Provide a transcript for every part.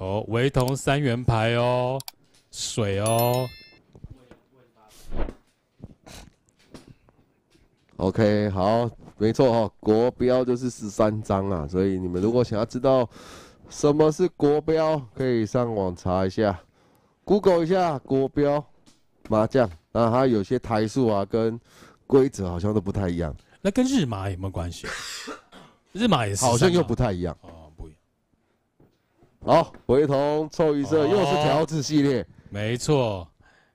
哦，维同3元牌哦，水哦。 OK， 好，没错哈、国标就是13张啊，所以你们如果想要知道什么是国标，可以上网查一下 ，Google 一下国标麻将啊，它有些台数啊跟规则好像都不太一样， 那跟日麻有没有关系？日麻也是好像又不太一样。 哦，不一样。 好，回同凑一色又是条子系列， 没错。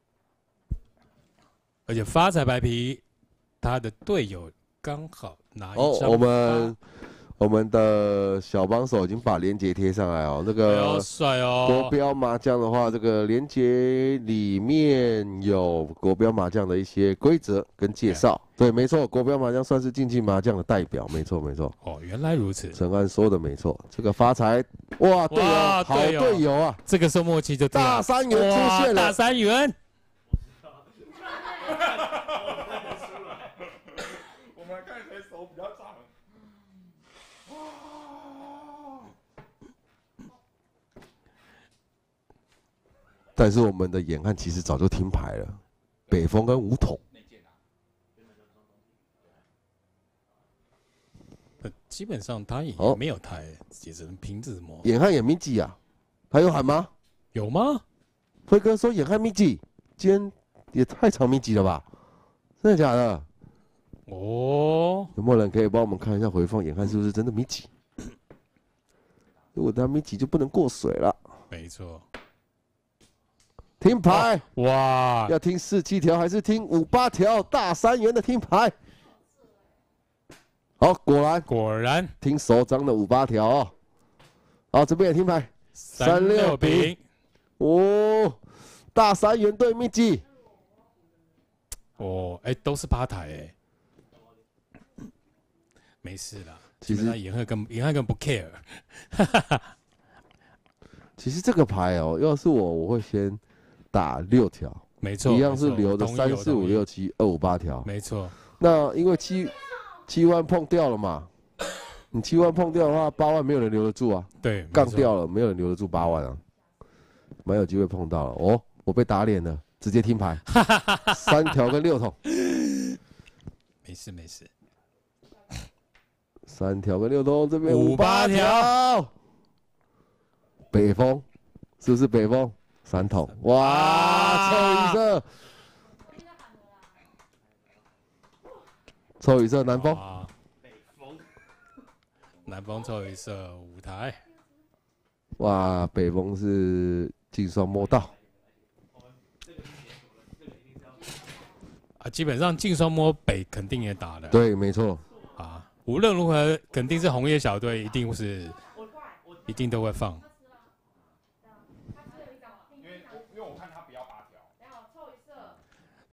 而且发财白皮，他的队友刚好拿一张。 我们的小帮手已经把链接贴上来哦。那个帅哦！ 国标麻将的话，这个链接里面有国标麻将的一些规则跟介绍。对，没错，国标麻将算是竞技麻将的代表，没错没错。 哦，原来如此。 陈安说的没错，这个发财，哇，队友，好队友啊！ 这个时候默契就大3元出现了， 大3元。 我们看谁手比较长。 但是我们的眼看其实早就听牌了，北风跟武统。 基本上他也没有台，也只能凭字摸。 眼看也咪吉啊，还有喊吗？ 有吗？ 辉哥说眼看咪吉，今天也太长咪吉了吧？真的假的？ 哦， 有没有人可以帮我们看一下回放？眼看是不是真的咪吉？如果他咪吉就不能过水了。 没错。 听牌哇！ 要听47条还是听58条？大3元的听牌。好，果然听首张的58条哦。好，这边也听牌，36饼。哦，大3元对咪吉。 哦，哎，都是8台哎，没事啦。 其实严汉根不 care。 其实这个牌哦，要是我会先打6条， 没错， 一样是留的3、4、5、6、7、2、5、8条， 没错。 那因为7万碰掉了嘛，你7万碰掉的话，8万没有人留得住啊。 对， 杠掉了，没有人留得住8万啊，蛮有机会碰到了哦。我被打脸了，直接听牌，3条跟6筒。 没事没事。 3条跟6筒，这边 5、8条。 北风，是不是北风？3筒，哇，凑一色，凑一色南风。 南风凑一色5台。 哇，北风是净双摸到。 啊，基本上净双摸北肯定也打了。 对，没错。 啊，无论如何肯定是红叶小队，一定都会放。